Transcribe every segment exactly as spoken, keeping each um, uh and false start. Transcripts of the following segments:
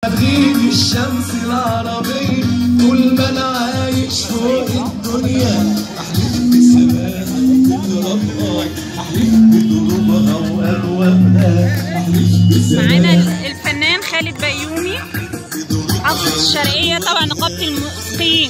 تغيب الشمس العربية طول ما انا عايش فوق الدنيا. احلف بسماها بتربها، احلف بدروبها واروابها، احلف بسماها. معانا الفنان خالد بيومي محافظة الشرقية طبعا نقابة الموسيقيين.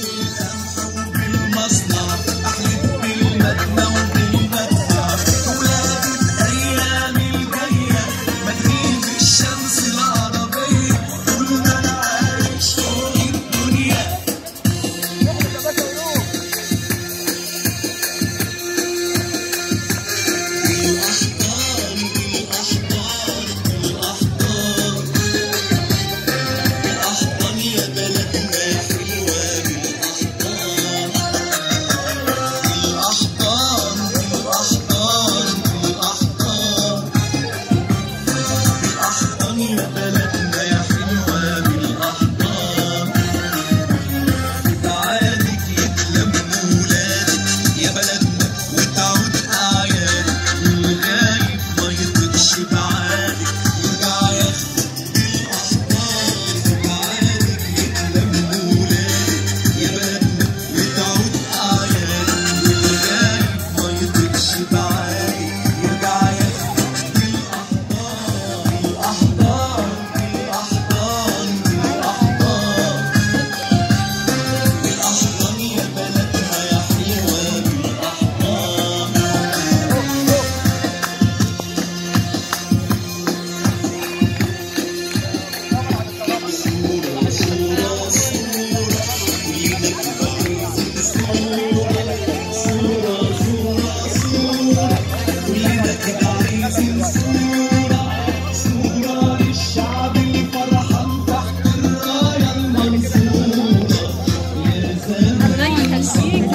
الله يخليك.